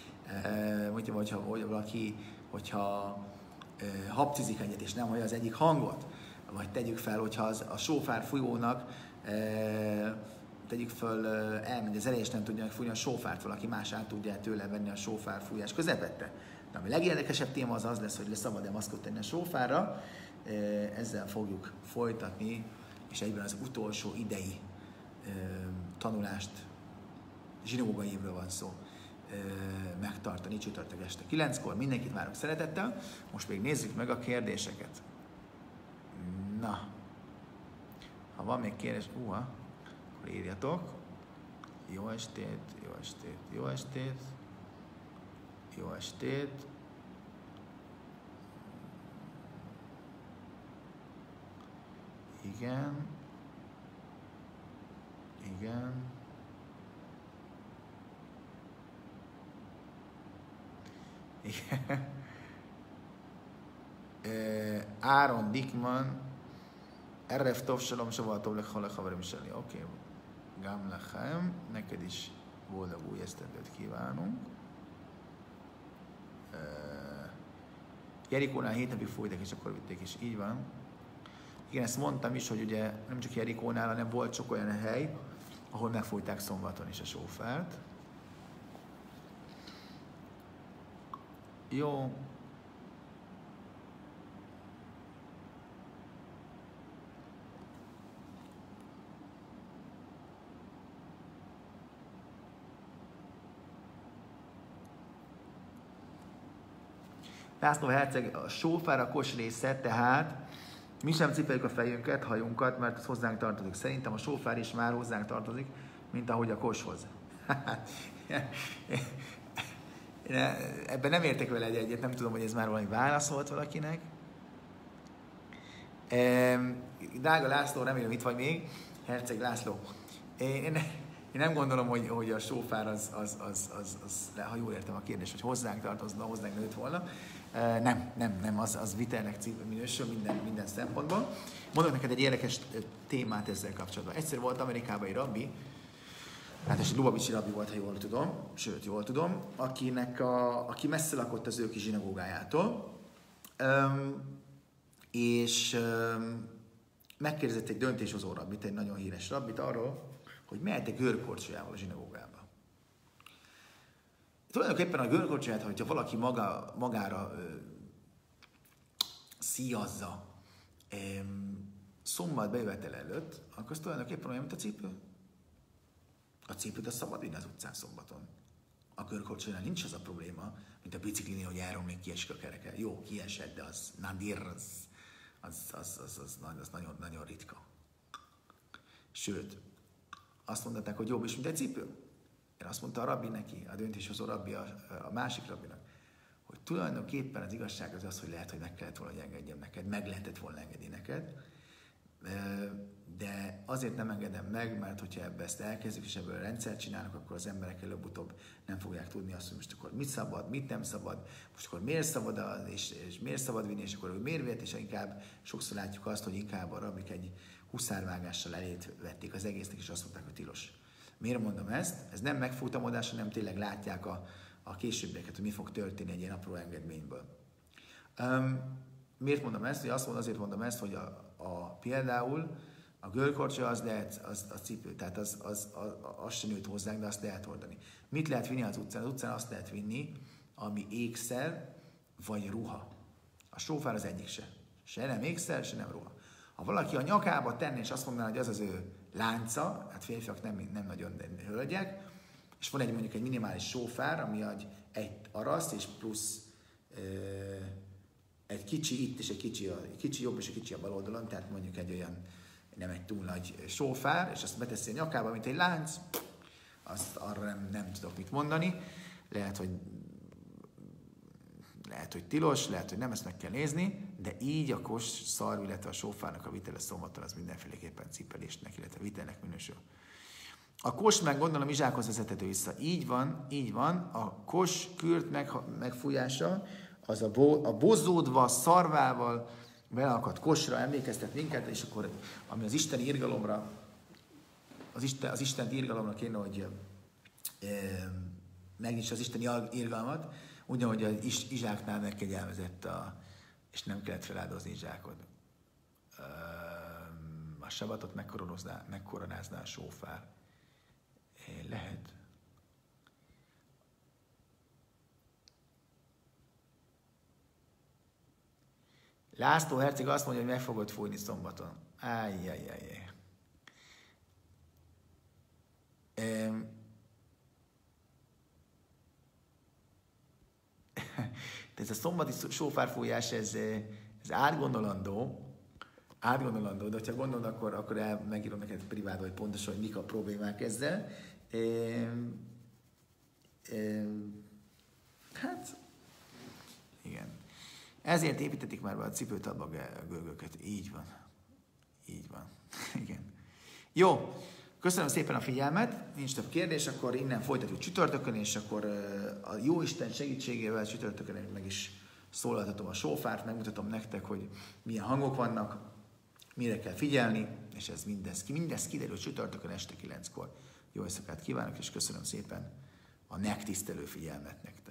Hogyha habcizik egyet, és nem hallja az egyik hangot, vagy tegyük fel, hogyha a sófár fújónak tegyük föl, elmegy az elején, és nem tudja megfújni a sófárt, valaki más át tudja tőle venni a sófár fújás közepette. De ami legérdekesebb téma az lesz, hogy szabad-e maszkot tenni a sófárra, ezzel fogjuk folytatni, és egyben az utolsó idei tanulást, zsinagógai évről van szó, megtartani csütörtök este 9-kor. Mindenkit várok szeretettel. Most még nézzük meg a kérdéseket. Na, ha van még kérdés, akkor írjatok. Jó estét, jó estét, jó estét, jó estét. Igen. Igen. Igen. Áron Dickman, Erev Tov Shalom Shavuot Tov Lechol Haverim Sheli. Oké. Gam Lechem, neked is boldog új esztendőt kívánunk. Jerikónál 7 napig fújtak, és akkor vitték is. Így van. Igen, ezt mondtam is, hogy ugye nem csak Jerikónál, hanem volt sok olyan hely, ahol megfújták szombaton is a sófárt. Jó. László herceg, a sófár a kos része, tehát mi sem cipeljük a fejünket, hajunkat, mert ez hozzánk tartozik. Szerintem a sófár is már hozzánk tartozik, mint ahogy a koshoz. Ebben nem értek vele egyet, nem tudom, hogy ez már valami válasz volt valakinek. Drága László, remélem itt vagy még. Herceg László. Én nem gondolom, hogy a sófár az, ha jól értem a kérdést, hogy hozzánk tartozna, hozzánk nőtt volna. Nem, az vitelnek minősül minden szempontból. Mondok neked egy érdekes témát ezzel kapcsolatban. Egyszer volt Amerikában egy rabbi, hát egy Lubavicsi rabbi volt, ha jól tudom, aki messze lakott az ő kis zsinagógájától, és megkérdezett egy döntéshozó rabbit, egy nagyon híres rabbit arról, hogy mehet-e görkorcsolyával a zsinagógába. Tulajdonképpen a görkorcsolyát, hogyha valaki magára szíjazza szombat bejövetel előtt, akkor az tulajdonképpen olyan, mint a cipő. A cipőt az szabad vinni az utcán szombaton. A görkorcsolyánál nincs az a probléma, mint a biciklinél, hogy elromlik, kiesik a kereke. Jó, kiesett, de az nadir, az nagyon, nagyon ritka. Sőt, azt mondták, hogy jobb is, mint egy cipő. Én azt mondta a rabbi neki, a döntéshozó rabbi, a másik rabbinak, hogy tulajdonképpen az igazság az, hogy lehet, hogy meg kellett volna, hogy engedjem neked, meg lehetett volna engedni neked, de azért nem engedem meg, mert hogyha ezt elkezdjük, és ebből a rendszert csinálnak, akkor az emberek előbb-utóbb nem fogják tudni azt, hogy most akkor mit szabad, mit nem szabad, most akkor miért szabad és miért szabad vinni, és akkor ő miért vett, és inkább sokszor látjuk azt, hogy inkább a rabbik egy huszárvágással elét vették az egésznek, és azt mondták, hogy tilos. Miért mondom ezt? Ez nem megfutamodás, hanem tényleg látják a későbbieket, hogy mi fog történni egy ilyen apró engedményből. Miért mondom ezt? Azért mondom ezt, hogy például a görkorcsolya az lehet a cipő, tehát az sem nőtt hozzánk, de azt lehet hordani. Mit lehet vinni az utcán? Az utcán azt lehet vinni, ami ékszer vagy ruha. A sófár az egyik se. Se nem ékszer, se nem ruha. Ha valaki a nyakába tenne, és azt mondaná, hogy az az ő lánca, hát férfiak nem nagyon, de hölgyek, és van mondjuk egy minimális sófár, ami egy araszt, és plusz egy kicsi itt, és egy kicsi jobb, és egy kicsi a bal oldalon, tehát mondjuk egy olyan, nem egy túl nagy sófár, és azt beteszi a nyakába, mint egy lánc, azt arra nem tudok mit mondani. Lehet, hogy tilos, lehet, hogy nem, ezt meg kell nézni, de így a kos szarv, illetve a sófárnak a vitele szombaton az mindenféleképpen cipelésnek, illetve vitelnek minősül. A kos meg gondolom izsákhoz vezethető vissza. Így van, a kos kürt megfújása, az a bozódva, szarvával beleakadt kosra emlékeztet minket, és akkor, ami az isteni irgalomra, az isteni irgalomra kéne, hogy megnyitsa az isteni irgalmat, ugyanúgy az izsáknál megkegyelmezett, és nem kellett feláldozni izsákot. A sabatot megkoronázná a sófár. Lehet. László herceg azt mondja, hogy meg fogod fújni szombaton. Ájjjjjjjjj. Ez a szombati sófárfújás, ez átgondolandó, de ha gondolod, akkor megírom neked privátban, hogy pontosan, hogy mik a problémák ezzel. Hát, igen. Ezért építették már be a cipőtalba görgöket. Így van. Igen. Jó, köszönöm szépen a figyelmet. Nincs több kérdés, akkor innen folytatjuk csütörtökön, és akkor a Jóisten segítségével csütörtökön meg is szólaltatom a sófárt, megmutatom nektek, hogy milyen hangok vannak, mire kell figyelni, és ez mindez kiderül csütörtökön este 9-kor. Jó éjszakát kívánok, és köszönöm szépen a megtisztelő figyelmet nektek.